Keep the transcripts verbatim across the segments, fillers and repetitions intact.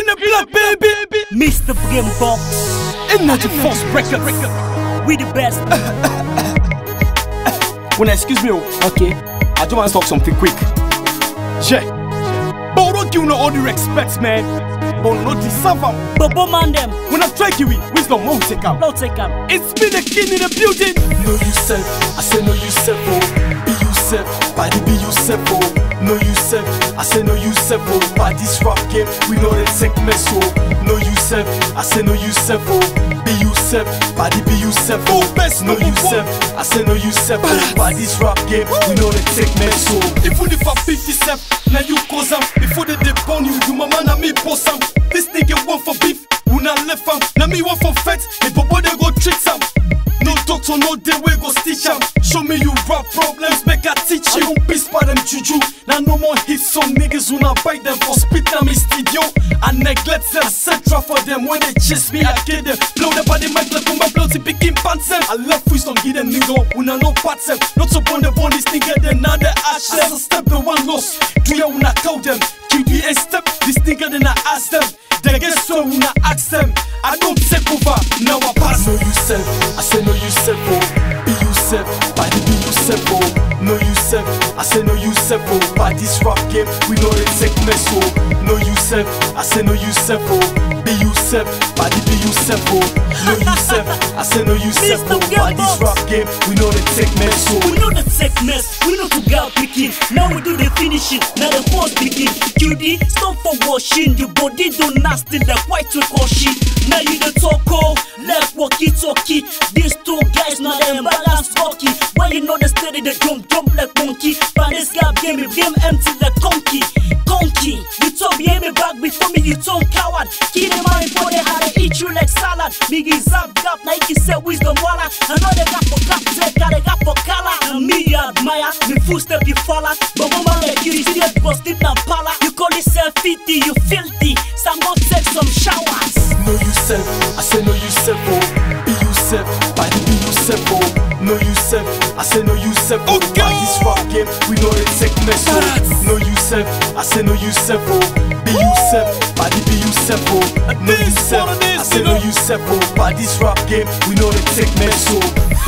Green and black, baby. Mister Brimbox. Energy Force Records. We the best. When I excuse me, Okay. I just want to talk something quick. Yeah. But don't give no all the respect, man. But not deserve them. But man them. When I try to give wisdom, won't take them. No take them. It's been a king in the building. Know yourself, I say know yourself, oh. Be yourself, body be yourself, oh. Know yourself, I say know yourself, oh. By this rap game, we know they take mess, oh. Know yourself, I say know yourself, oh. Be yourself, body be yourself, oh. Best know yourself, I say know yourself, oh. By this rap game, we know they take mess, oh. If you live for fifty-seven, now you cause them. Before they depone you, you mama na me boss them. This nigga want for beef, who not left him. Now me want for fat, if a boy they go treat some. No doctor, no day we go stitch him. Show me you rap problems, make I teach you. I don't piss by them juju. Now no more hits, some niggas who not bite them for spit them in studio. I neglect them, cetera for them. When they chase me, I kill them. Blow the body, make like my blood, picking pants them. I love wisdom, give them nigga, who not no parts them. Not so born the bone, this nigga, then now they ash them. Step the one loss, do you wanna call them? Q D A step, this nigga, then I ask them. They get so when I ask them, I don't take over, now I pass. Know yourself, I say know yourself, oh. Be yourself, body be yourself, oh. Know yourself, I say know yourself, oh. By this rap game, we know they take mess, oh. Know yourself, I say know yourself, oh. Be yourself, body be yourself, oh. Know yourself, I say know yourself, oh. By this rap game, we know they take mess, oh. We know the take mess, we know to go picking. Now we do the finishing, now the force begin. Q D, stop for washing, the body don't nasty like white to shit. Now you the talk, oh, left walkie talkie. These two guys not them balance hockey. Why you know the steady, the jump, jump like monkey. But this guy game, game empty like conky. Conky, you talk behind me back before me, you talk coward. Kill them out before they had to eat you like salad. Biggie zap gap, like he said wisdom walla. I know they got for gap, they got a gap for color. And me you admire, me footstep you follow. But woman like you, you see that go sleep and pala. You call yourself fifty, you filthy. Some go take some showers. Know yourself, I say know yourself, oh. Be yourself, body be yourself, oh. Know yourself, I say know yourself, oh. Okay. By this rap game, we know they take mess, oh. Know yourself, I say know yourself, oh. Be yourself, body be yourself, oh. Know This yourself, one of this, I say you know know. yourself, oh. By this rap game, we know they take mess, oh.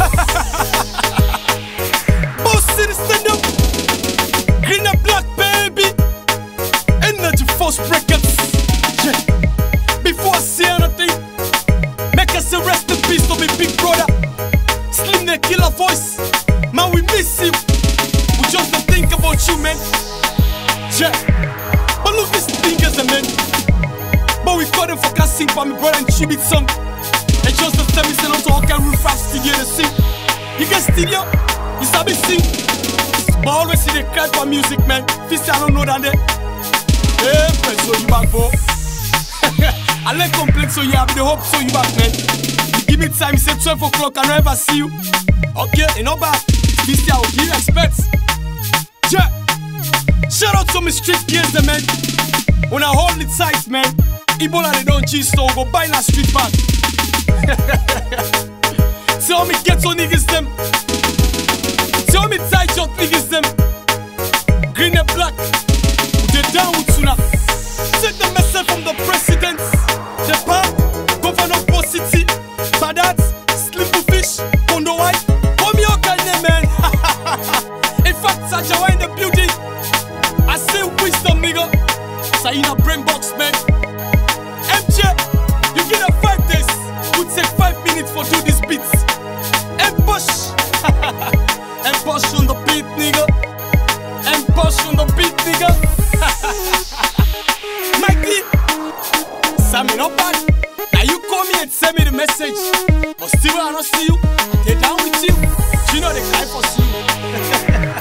Boss City stand up. Green and black, baby. Energy Force Records. Yeah. Before I say anything, make us say rest in peace to me big brother. Slim the killer voice. Man, we miss you. We just don't think about you, man. Yeah. But look, these thinkers, man. But we got them for casting for me brother and tribute song. And just the time we send out to all kind of roof rap studio to sing. You get studio, you sabi sing. But always see they cry for music, man. Fist I don't know that they. Hey, friends, so you back, bro. I let complain, so yeah, I the hope, so you back, man. You give me time, say twelve o'clock, I don't ever see you. Okay, you know bad. Fist I will give you respect. Yeah. Shout out to me street kids, the man. When I hold it tight, man. Ebola they don't cheese, so go buy that street bag. Tell me get on niggas them. Tell me tight your niggas them. Green and black, they down with tuna. Take the message from the president, the palm, governor of Boss City, Badat, Slipper Fish, Kondo White. Come your kind name, man. In fact, Sajawa in the building. I say wisdom, nigga. Sayina brain box, man. M J, you get a five days. Would take five minutes for do these beats. And push, and push on the beat, nigga. And push on the beat, nigga. Mikey, Sammy not bad. Now you call me and send me the message. But still I don't see you. They're down with you. You know they cry for you.